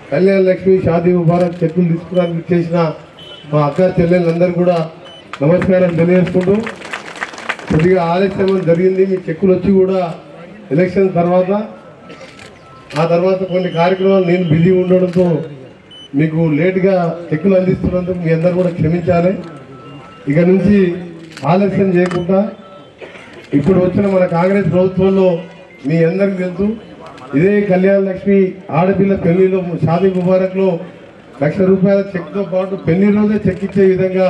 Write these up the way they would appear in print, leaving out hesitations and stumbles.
కళ్యాణ లక్ష్మి షాదీ ముబారక్ చెక్కులు తీసుకోవడానికి చేసిన మా అక్క చెల్లెళ్ళందరూ కూడా నమస్కారం తెలియజేసుకుంటూ కొద్దిగా ఆలస్యం జరిగింది. మీ చెక్కులు వచ్చి కూడా ఎలక్షన్ తర్వాత ఆ తర్వాత కొన్ని కార్యక్రమాలు నేను బిజీ ఉండడంతో మీకు లేట్గా చెక్కులు అందిస్తున్నందుకు మీ అందరూ కూడా క్షమించాలి. ఇక నుంచి ఆలస్యం చేయకుండా ఇప్పుడు వచ్చిన మన కాంగ్రెస్ ప్రభుత్వంలో మీ అందరికీ తెలుసు, ఇదే కళ్యాణ లక్ష్మి ఆడపిల్ల పెళ్లిలో షాదీ ముబారక్లో ₹1,00,000 చెక్తో పాటు పెళ్లి రోజే చెక్ ఇచ్చే విధంగా,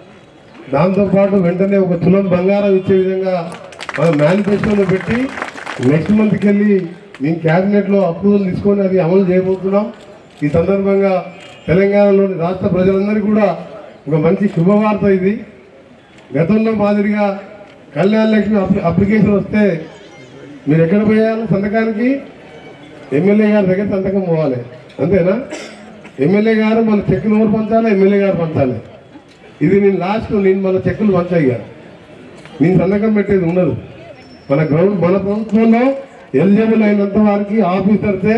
దాంతోపాటు వెంటనే ఒక తులం బంగారం ఇచ్చే విధంగా మన మేనిఫెస్టోలో పెట్టి నెక్స్ట్ మంత్కి వెళ్ళి మేము క్యాబినెట్లో అప్రూవల్ తీసుకొని అది అమలు చేయబోతున్నాం. ఈ సందర్భంగా తెలంగాణలోని రాష్ట్ర ప్రజలందరికీ కూడా ఒక మంచి శుభవార్త ఇది. గతంలో మాదిరిగా కళ్యాణ లక్ష్మి అప్లికేషన్ వస్తే మీరు ఎక్కడ పోయాలి సంతకానికి? ఎమ్మెల్యే గారి దగ్గర సంతకం పోవాలి, అంతేనా? ఎమ్మెల్యే గారు మన చెక్కులు ఎవరు పంచాలి? ఎమ్మెల్యే గారు పంచాలి. ఇది నేను మన చెక్కులు పంచాయి, నేను సంతకం పెట్టేది ఉండదు. మన ప్రభుత్వంలో ఎలిజిబుల్ అయినంత వారికి ఆఫీసర్సే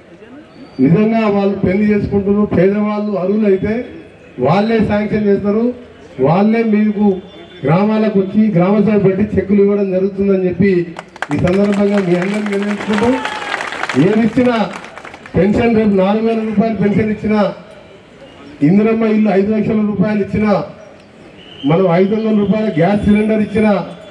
నిజంగా వాళ్ళు పెళ్లి చేసుకుంటున్నారు, పేదవాళ్ళు అర్హులు అయితే వాళ్ళే శాంక్షన్ చేస్తారు, వాళ్ళే మీకు గ్రామాలకు వచ్చి గ్రామసభ పెట్టి చెక్కులు ఇవ్వడం జరుగుతుందని చెప్పి ఈ సందర్భంగా మీ అందరికీ నిర్ణయించుకుంటూ, ఏమిచ్చినా పెన్షన్ రేపు ₹4,000 పెన్షన్ ఇచ్చినా, ఇందిరమ్మ ఇల్లు ₹5,00,000 ఇచ్చినా, మనం ₹500 గ్యాస్ సిలిండర్ ఇచ్చినా,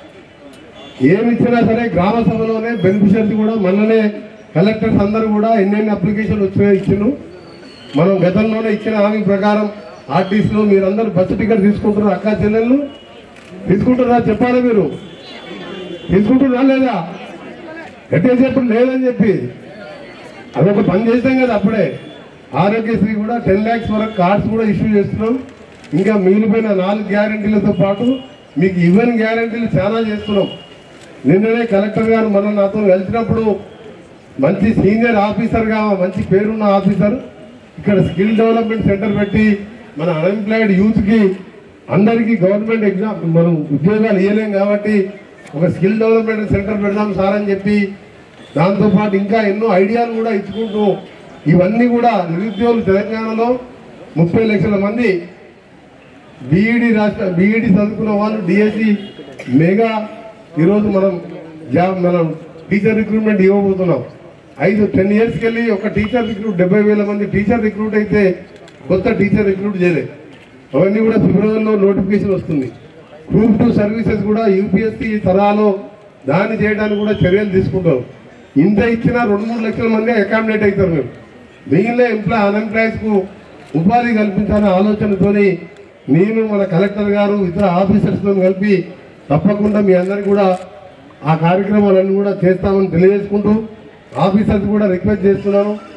ఏమిచ్చినా సరే గ్రామ సభలోనే బెనిఫిషియర్స్ కూడా మొన్ననే కలెక్టర్స్ అందరూ కూడా ఎన్నెన్ని అప్లికేషన్లు వచ్చినాయో ఇచ్చిను. మనం గతంలోనే ఇచ్చిన హామీ ప్రకారం ఆర్టీసీలో మీరందరూ బస్సు టికెట్ తీసుకుంటున్నారు. అక్క చెల్లెళ్ళు తీసుకుంటున్నారా? చెప్పాలి, మీరు తీసుకుంటున్నా లేదా? గట్టిగా చెప్పండి లేదని చెప్పి. అదొక పని చేస్తాం కదా అప్పుడే. ఆరోగ్యశ్రీ కూడా 10 lakhs వరకు కార్డ్స్ కూడా ఇష్యూ చేస్తున్నాం. ఇంకా మిగిలిపోయిన 4 గ్యారెంటీలతో పాటు మీకు ఇవ్వని గ్యారెంటీలు చాలా చేస్తున్నాం. నిన్ననే కలెక్టర్ గారు మనం నాతో కలిసినప్పుడు మంచి సీనియర్ ఆఫీసర్గా మంచి పేరున్న ఆఫీసర్ ఇక్కడ స్కిల్ డెవలప్మెంట్ సెంటర్ పెట్టి మన అన్ఎంప్లాయిడ్ యూత్కి అందరికీ గవర్నమెంట్ ఎగ్జామ్ మనం ఉద్యోగాలు ఇవ్వలేం కాబట్టి ఒక స్కిల్ డెవలప్మెంట్ సెంటర్ పెడదాం సార్ అని చెప్పి, దాంతోపాటు ఇంకా ఎన్నో ఐడియాలు కూడా ఇచ్చుకుంటూ ఇవన్నీ కూడా నిరుద్యోగులు తెలంగాణలో 30 లక్షల మంది బీఈడి చదువుకున్న వాళ్ళు డిఎస్సి మెగా ఈరోజు మనం టీచర్ రిక్రూట్మెంట్ ఇవ్వబోతున్నాం. 10 yearsకి వెళ్ళి ఒక టీచర్ రిక్రూట్ 70,000 మంది టీచర్ రిక్రూట్ అయితే కొత్త టీచర్ రిక్రూట్ చేయలేదు. అవన్నీ కూడా ఫిబ్రవరిలో నోటిఫికేషన్ వస్తుంది. గ్రూప్ 2 సర్వీసెస్ కూడా యూపీఎస్సీ తరాలో దాన్ని చేయడానికి కూడా చర్యలు తీసుకుంటాం. ఇంత ఇచ్చినా 2-3 లక్షల మంది అకామిడేట్ అవుతారు. మేము మిగిలిన అన్ఎంప్లాయీస్కు ఉపాధి కల్పించాలనే ఆలోచనతోని నేను మన కలెక్టర్ గారు ఇతర ఆఫీసర్స్తో కలిపి తప్పకుండా మీ అందరికీ కూడా ఆ కార్యక్రమాలన్నీ కూడా చేస్తామని తెలియజేసుకుంటూ ఆఫీసర్స్ కూడా రిక్వెస్ట్ చేస్తున్నాను.